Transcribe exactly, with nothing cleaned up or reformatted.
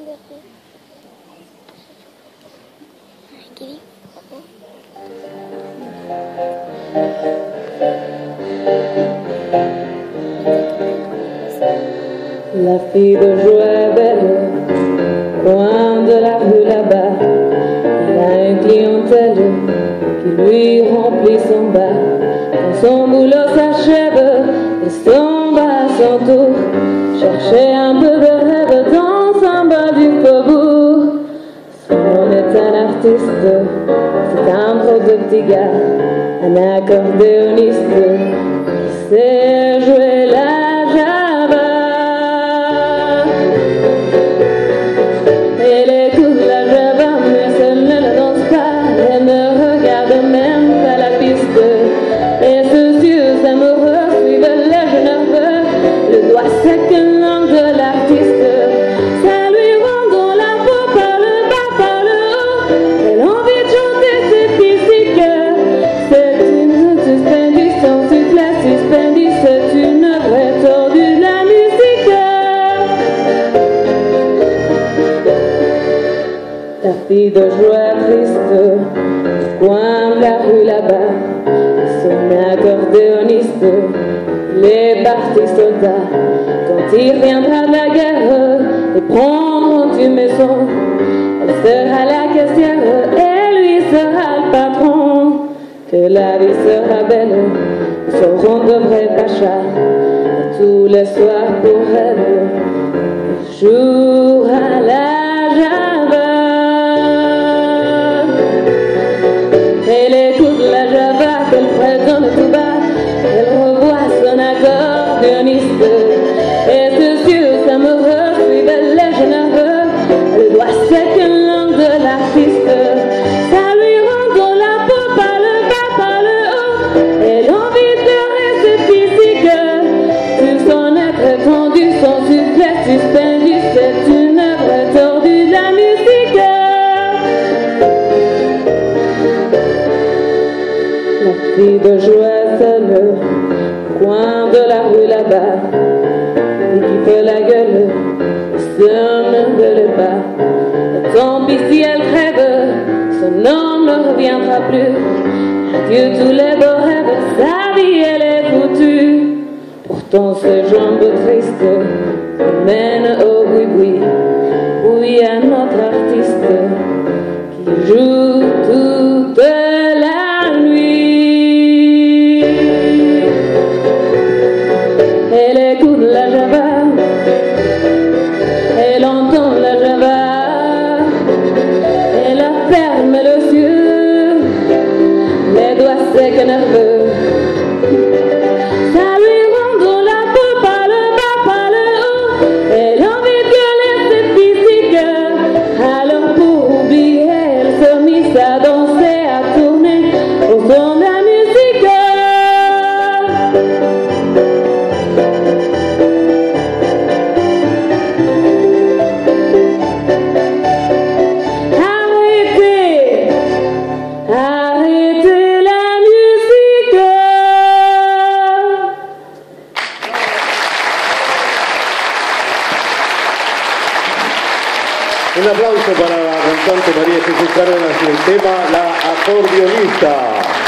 La fille de joie belle, coin de la rue là-bas, il a une clientèle qui lui remplit son bar. Quand son boulot s'achève, il s'en va à son tour, chercher un peu de rêve dans un bas du faubourg. Son nom est un artiste, c'est un drôle de petit gars, un accordéoniste qui sait jouer la java. Elle écoute la java, mais elle ne la danse pas, elle ne regarde même pas la piste. Et ses yeux amoureux suivent les jeux nerveux, le doigt sec langue de l'artiste. Ça lui rend dans la peau par le bas, par le haut. Elle a envie de chanter ses physiques. C'est une suspendue sans soufflet, suspendue, c'est une vraie tordue de la musique. La fille de joie triste, au coin de la rue là-bas, son accordéoniste, les partis soldats. Quand il reviendra de la guerre et prendront une maison, elle sera la caissière et lui sera le patron. Que la vie sera belle, ils seront de vrais pachas, et tous les soirs pour elle, il jouera la java. Elle écoute la java qu'elle fredonne tout bas, elle revoit son accordéoniste, et ses yeux amoureux suivent les jeux nerveux, le doigt sec langue de l'artiste. Ça lui rend dans la peau par le bas, par le haut, elle a envie de rester physique. Tout son être étendu, son soufflet suspendu, c'est une œuvre tordue de la musique. La fille de joie seule, coin de la rue là-bas, et qui fait la gueule, se ne veut pas. Et tant pis si elle crève, son nom ne reviendra plus. Adieu tous les beaux rêves, sa vie elle est foutue. Pourtant ses jambes tristes mènent au boui-boui, où il y a notre artiste qui joue toute la nuit. Elle écoute la java, elle entend la java, elle ferme les yeux, les doigts secs et nerveux. Ça lui rend dans la peau par le bas, par le haut, elle a envie de gueuler ses physiques. Alors pour oublier, elle se mise à danser, à tourner au son de la musique. Arrêtez, arrêtez la musique. Un aplauso para la cantante María Jesús Cárdenas y el tema La Acordeonista.